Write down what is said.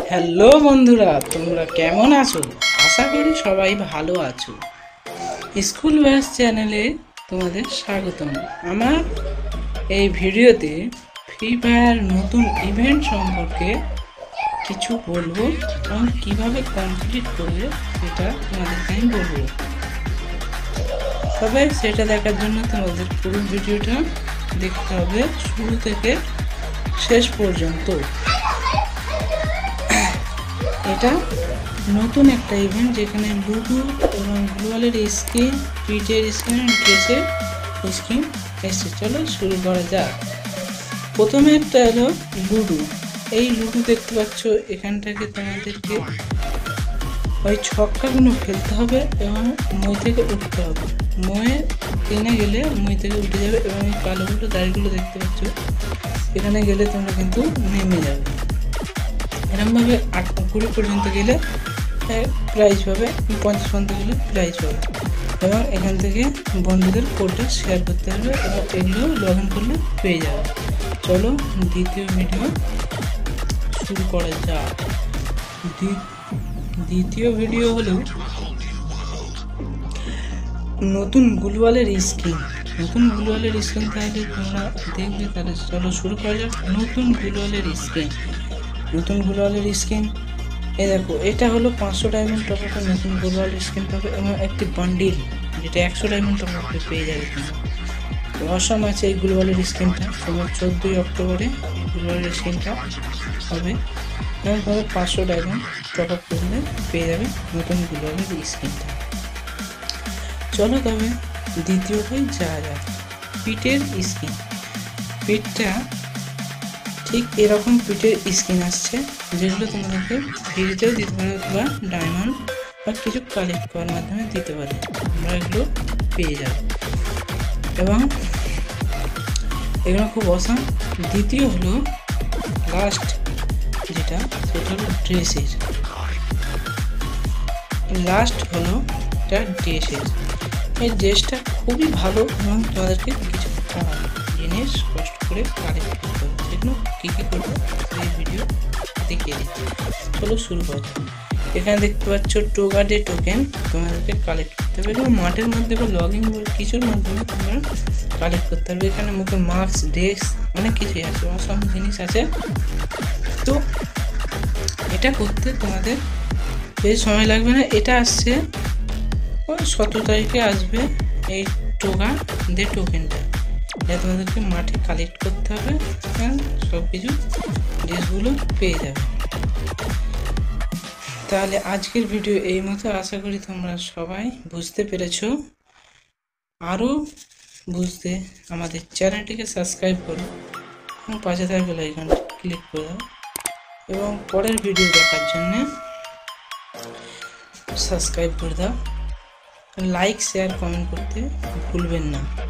Hello বন্ধুরা, তোমরা কেমন আছো? আশা করি সবাই ভালো আছো। স্কুল ব্যাস চ্যানেলে তোমাদের স্বাগতম। আমার এই ভিডিওতে ফ্রি ফায়ার নতুন ইভেন্ট সম্পর্কে কিছু বলবো এবং কীভাবে কমপ্লিট করবে সেটা তোমাদেরকে আমি বলবো। তবে সেটা দেখার জন্য তোমাদের পুরো ভিডিওটা দেখতে হবে শুরু থেকে শেষ পর্যন্ত। এটা নতুন একটা ইভেন্ট যেখানে লুডো এবং গ্লোয়ালের স্কিন, পিটের স্কিন, ড্রেসের স্কিন এসছে। চলো শুরু করা যাক। প্রথমে একটা হলো লুডো। এই লুডো দেখতে পাচ্ছ, এখানটাকে তোমাদেরকে ওই ছক্কাগুলো ফেলতে হবে এবং মই থেকে উঠতে হবে। ময়ে টেনে গেলে মই থেকে উঠে যাবে এবং এই কালোগুলো দাড়িগুলো দেখতে পাচ্ছ, এখানে গেলে তোমরা কিন্তু নেমে যাবে। এরকমভাবে 8-20 পর্যন্ত গেলে প্রাইজ পাবে, 50 পর্যন্ত গেলে প্রাইজ পাবে এবং এখান থেকে বন্ধুদের কোডটা শেয়ার করতে হবে এবং এগুলো লগ ইন করলে পেয়ে যাবে। চলো দ্বিতীয় ভিডিও শুরু করা যাক। দ্বিতীয় ভিডিও হলো নতুন গ্লোয়ালের স্কিন। নতুন গ্লোয়ালের স্কিন তাহলে তোমরা দেখবে, তাহলে চলো শুরু করা যাক। নতুন গ্লোয়ালের স্কিন, নতুন গ্লোয়ালের স্কিন এই দেখো, এটা হলো 500 ডায়মন্ড টপ আপে নতুন গ্লোয়াল স্কিন পাবে এবং একটি বান্ডিল যেটা 100 ডায়মন্ড টপ আপে পেয়ে যাবে। তোমরা অসম আছে এই গ্লোয়ালের স্কিনটা। তোমার 14 অক্টোবরে এই গ্লোয়ালের স্কিনটা হবে এবং তোমার 500 ডায়মন্ড টপ আপ করলে পেয়ে যাবে নতুন গ্লোয়ালের স্কিনটা। চলো তবে দ্বিতীয়টাই যাওয়া যাক। পিটের স্কিন। পিটটা ঠিক এরকম পিটের স্কিন আসছে, যেগুলো তোমাদেরকে ফ্রিতেও দিতে পারে বা ডায়মন্ড বা কিছু কালেক্ট করার মাধ্যমে দিতে পারে। আমরা এগুলো পেয়ে যাব এবং এগুলো খুব অসাম। দ্বিতীয় হলো লাস্ট যেটা, সেটা হলো ড্রেসের। লাস্ট হলো এটা ড্রেসের। এই ড্রেসটা খুবই ভালো এবং তোমাদেরকে কিছু জিনিস কষ্ট করে কালেক্ট করতে হবে। সেগুলো কী কী করবো সেই ভিডিও দেখিয়ে দিচ্ছি। চলো শুরু করা যাক। এখানে দেখতে পাচ্ছ টোগার্ডে টোকেন তোমাদেরকে কালেক্ট করতে হবে এবং মাঠের মধ্যে বা লগ ইন কিছুর মাধ্যমে তোমরা কালেক্ট করতে হবে। এখানে মুখে মাস্ক, ড্রেস অনেক কিছুই আছে, অসম জিনিস আছে। তো এটা করতে তোমাদের বেশি সময় লাগবে না। এটা আসছে 17 তারিখে আসবে এই টোগার্ডে টোকেনটা। এটা তোমাদেরকে মাঠে কালেক্ট করতে হবে, সব কিছু ড্রেসগুলো পেয়ে যাবে। তাহলে আজকের ভিডিও এই মতো। আশা করি তোমরা সবাই বুঝতে পেরেছো। আরও বুঝতে আমাদের চ্যানেলটিকে সাবস্ক্রাইব করো এবং পাশে থাকা বেল আইকনটি ক্লিক করে দাও এবং পরের ভিডিও দেখার জন্য সাবস্ক্রাইব করে দাও। লাইক, শেয়ার, কমেন্ট করতে ভুলবেন না।